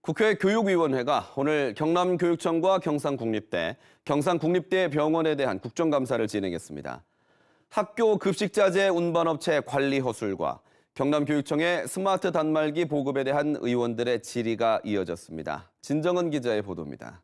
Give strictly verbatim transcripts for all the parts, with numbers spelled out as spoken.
국회 교육위원회가 오늘 경남교육청과 경상국립대, 경상국립대병원에 대한 국정감사를 진행했습니다. 학교 급식자재 운반업체 관리 허술과 경남교육청의 스마트 단말기 보급에 대한 의원들의 질의가 이어졌습니다. 진정은 기자의 보도입니다.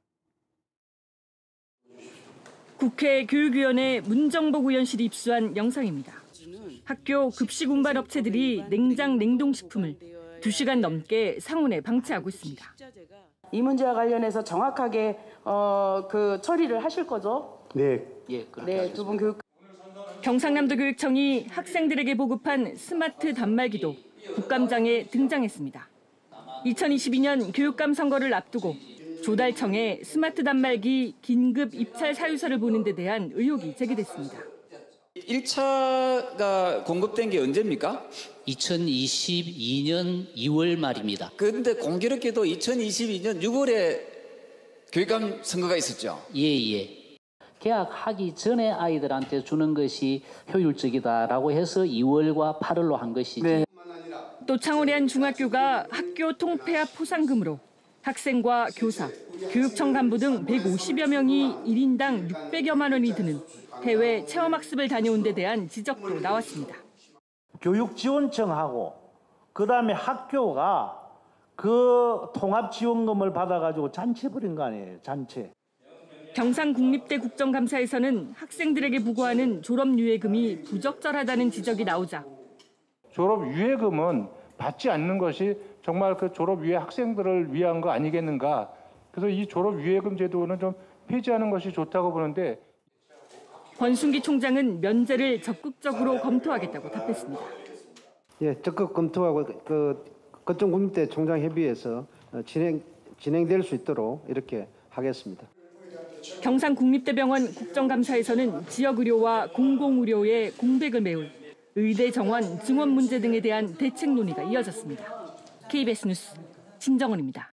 국회 교육위원회 문정복 의원실이 입수한 영상입니다. 학교 급식 운반 업체들이 냉장 냉동식품을 두 시간 넘게 상온에 방치하고 있습니다. 이 문제와 관련해서 정확하게 어, 그 처리를 하실 거죠? 네. 예, 네, 두 분 교육. 경상남도 교육청이 학생들에게 보급한 스마트 단말기도 국감장에 등장했습니다. 이천이십이 년 교육감 선거를 앞두고 조달청에 스마트 단말기 긴급 입찰 사유서를 보는 데 대한 의혹이 제기됐습니다. 일 차가 공급된 게 언제입니까? 이천이십이 년 이월 말입니다. 그런데 공교롭게도 이천이십이 년 유월에 교육감 선거가 있었죠? 예, 예. 개학하기 전에 아이들한테 주는 것이 효율적이다라고 해서 이월과 팔월로 한 것이지. 네. 또 창원의 한 중학교가 학교 통폐합 포상금으로 학생과 교사, 교육청 간부 등 백오십여 명이 일 인당 육백여만 원이 드는 해외 체험학습을 다녀온 데 대한 지적도 나왔습니다. 교육지원청하고 그다음에 학교가 그 통합지원금을 받아가지고 잔치해버린 거 아니에요, 잔치. 경상국립대 국정감사에서는 학생들에게 부과하는 졸업유예금이 부적절하다는 지적이 나오자 졸업유예금은 받지 않는 것이 정말 그 졸업유예 학생들을 위한 거 아니겠는가. 그래서 이 졸업유예금 제도는 좀 폐지하는 것이 좋다고 보는데. 권순기 총장은 면제를 적극적으로 검토하겠다고 답했습니다. 예, 적극 검토하고 그 거점국립대 총장협의회에서 진행 진행될 수 있도록 이렇게 하겠습니다. 경상국립대병원 국정감사에서는 지역의료와 공공의료의 공백을 메울 의대 정원, 증원 문제 등에 대한 대책 논의가 이어졌습니다. 케이비에스 뉴스 진정은입니다.